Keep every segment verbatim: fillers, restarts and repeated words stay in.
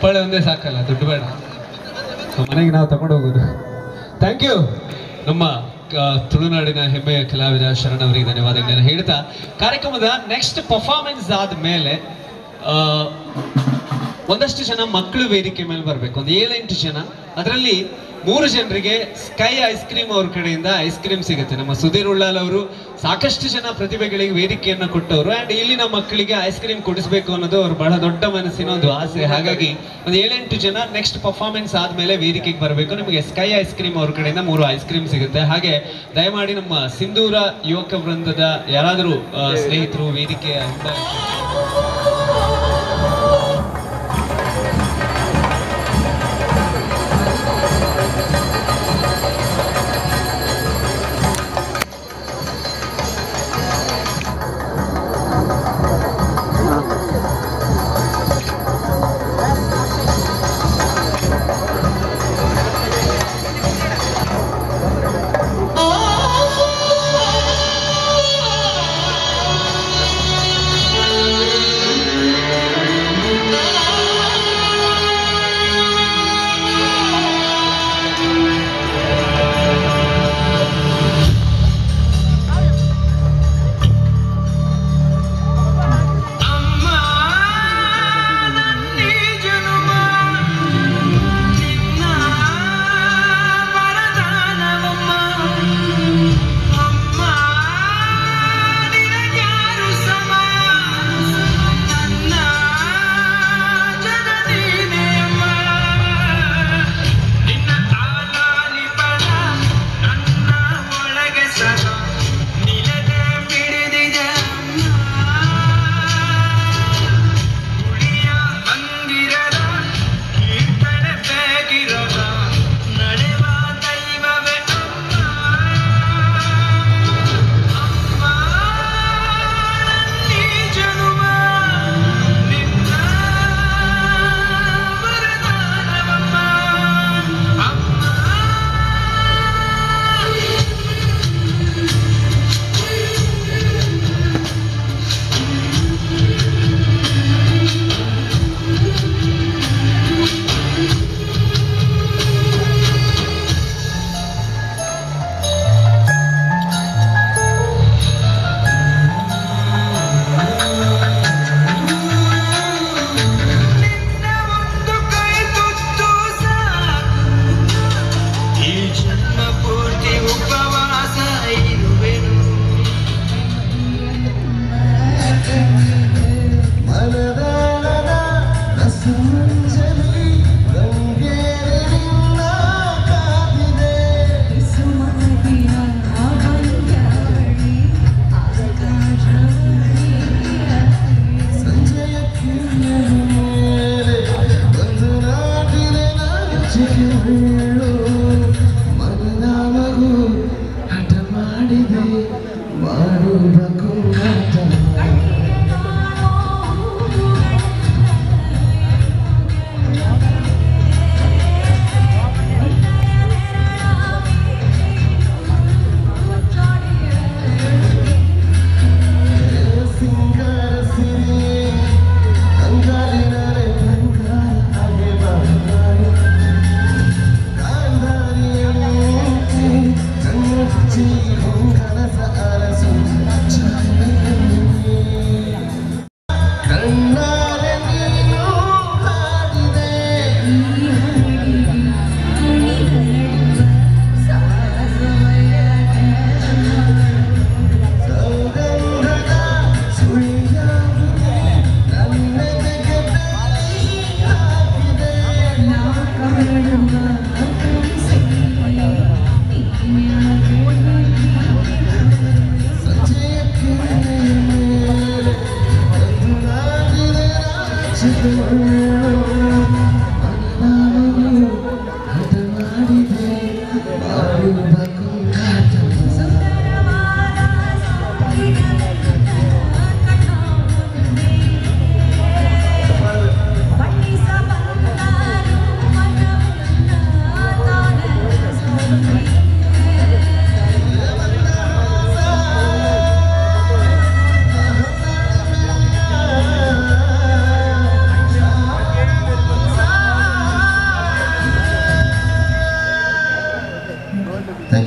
ಚಪ್ಪಾಳೆ ಒಂದೇ ಸಾಕಲ್ಲ, ದುಡ್ಡು ಬೇಡ, ಮನೆಗೆ ನಾವು ತಗೊಂಡು ಹೋಗೋದು. Thank you. ನಮ್ಮ ತುಳುನಾಡಿನ ಹೆಮ್ಮೆಯ ಕಲಾವಿದ ಶರಣ್ ಅವರಿಗೆ ಧನ್ಯವಾದಗಳನ್ನು ಹೇಳ್ತಾ, ಕಾರ್ಯಕ್ರಮದ ನೆಕ್ಸ್ಟ್ ಪರ್ಫಾರ್ಮೆನ್ಸ್ ಆದ ಮೇಲೆ ಒಂದಷ್ಟು ಜನ ಮಕ್ಕಳು ವೇದಿಕೆ ಮೇಲೆ ಬರಬೇಕು, ಒಂದು ಏಳೆಂಟು ಜನ. ಅದರಲ್ಲಿ ಮೂರು ಜನರಿಗೆ ಸ್ಕೈ ಐಸ್ ಕ್ರೀಮ್ ಅವ್ರ ಕಡೆಯಿಂದ ಐಸ್ ಕ್ರೀಮ್ ಸಿಗುತ್ತೆ. ನಮ್ಮ ಸುಧೀರ್ ಉಳ್ಳಾಲ್ ಅವರು ಸಾಕಷ್ಟು ಜನ ಪ್ರತಿಭೆಗಳಿಗೆ ವೇದಿಕೆಯನ್ನು ಕೊಟ್ಟವರು, ಆ್ಯಂಡ್ ಇಲ್ಲಿನ ಮಕ್ಕಳಿಗೆ ಐಸ್ ಕ್ರೀಮ್ ಕೊಡಿಸ್ಬೇಕು ಅನ್ನೋದು ಅವ್ರ ಬಹಳ ದೊಡ್ಡ ಮನಸ್ಸಿನ ಒಂದು ಆಸೆ. ಹಾಗಾಗಿ ಒಂದು ಏಳೆಂಟು ಜನ ನೆಕ್ಸ್ಟ್ ಪರ್ಫಾರ್ಮೆನ್ಸ್ ಆದಮೇಲೆ ವೇದಿಕೆಗೆ ಬರಬೇಕು. ನಿಮಗೆ ಸ್ಕೈ ಐಸ್ ಕ್ರೀಮ್ ಅವ್ರ ಕಡೆಯಿಂದ ಮೂರು ಐಸ್ ಕ್ರೀಮ್ ಸಿಗುತ್ತೆ. ಹಾಗೆ ದಯಮಾಡಿ ನಮ್ಮ ಸಿಂಧೂರ ಯುವಕ ವೃಂದದ ಯಾರಾದರೂ ಸ್ನೇಹಿತರು ವೇದಿಕೆಯ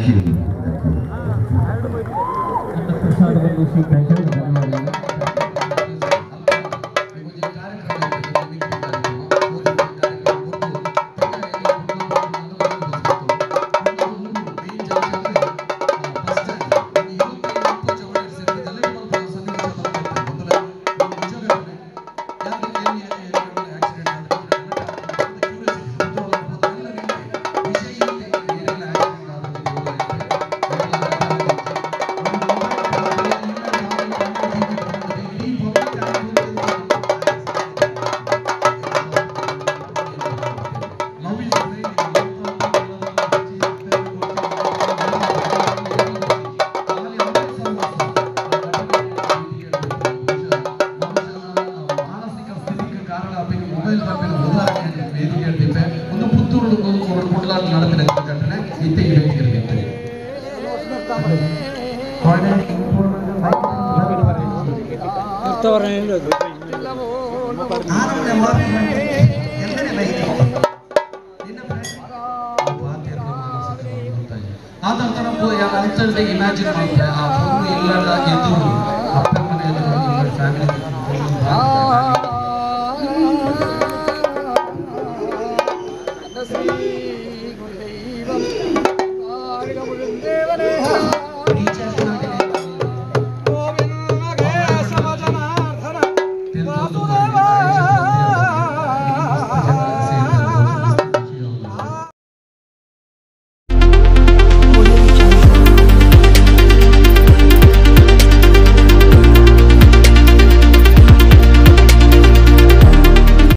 ಇಮ್ಯಾಜಿನ್ ಮಾಡ್ತಾರೆ ಆ ಫೋನ್ ಎಲ್ಲರ ಎದುರು ಅಪ್ಪ ಮನೆಯಲ್ಲಿ ಫ್ಯಾಮಿಲಿ